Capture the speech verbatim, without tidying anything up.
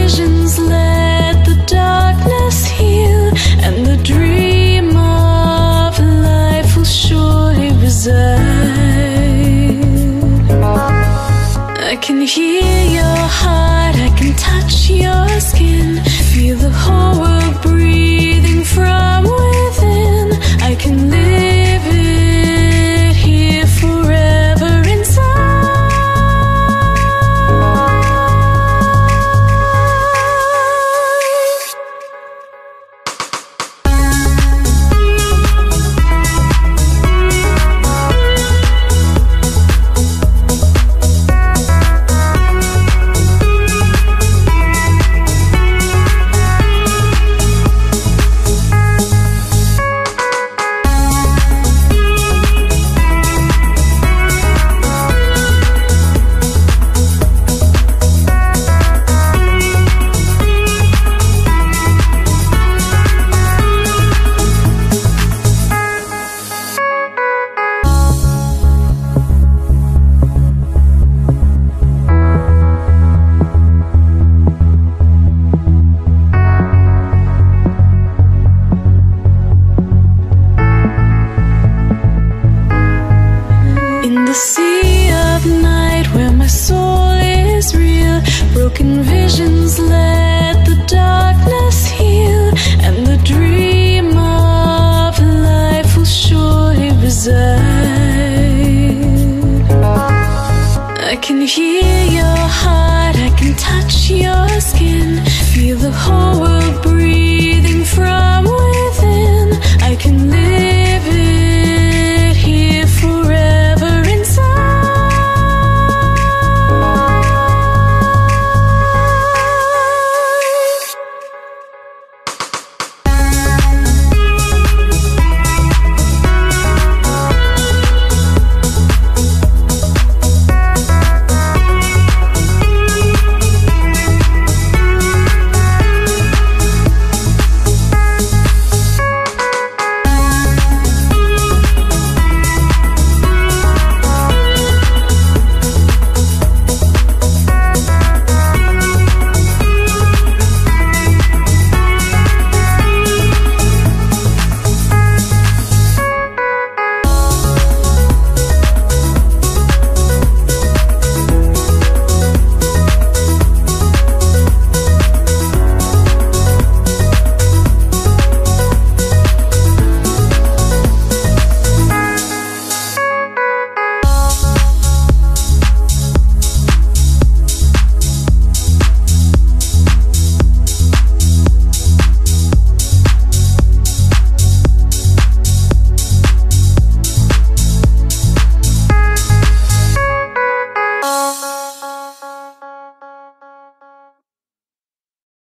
visions let the darkness heal, and the dream of life will surely reside. I can hear your heart, I can touch your skin, feel the whole world breathing from within. I can live it here forever inside. Broken visions let the darkness heal, and the dream of life will surely reside. I can hear your heart, I can touch your skin, feel the whole